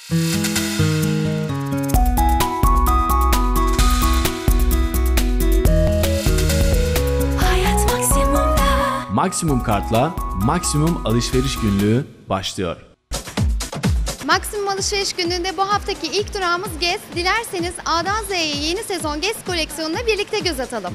Hayat Maksimum'da. Maksimum Kart'la Maksimum Alışveriş Günlüğü başlıyor. Maksimum Alışveriş Günlüğü'nde bu haftaki ilk durağımız Guess. Dilerseniz A'dan Z'ye yeni sezon Guess koleksiyonuna birlikte göz atalım.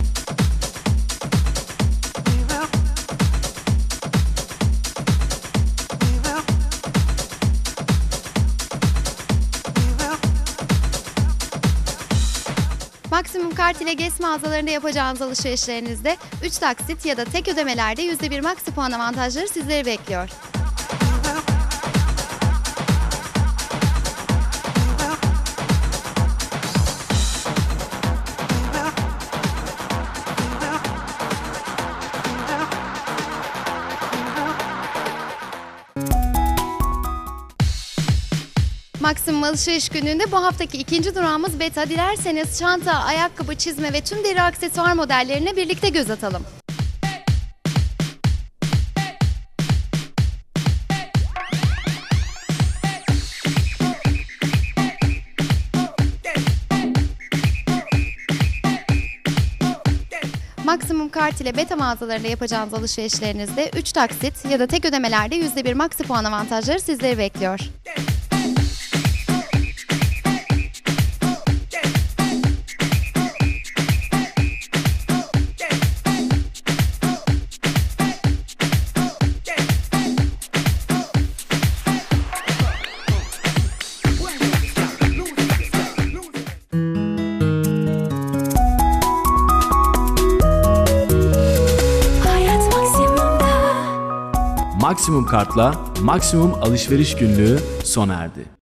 Maksimum Kart ile Guess mağazalarında yapacağınız alışverişlerinizde 3 taksit ya da tek ödemelerde %1 maksi puan avantajları sizleri bekliyor. Maksimum Alışveriş Günlüğü'nde bu haftaki ikinci durağımız Beta. Dilerseniz çanta, ayakkabı, çizme ve tüm deri aksesuar modellerine birlikte göz atalım. Maksimum Kart ile Beta mağazalarında yapacağınız alışverişlerinizde 3 taksit ya da tek ödemelerde %1 maksi puan avantajları sizleri bekliyor. Hayat Maksimum'da. Maksimum Kart'la Maksimum Alışveriş Günlüğü sona erdi.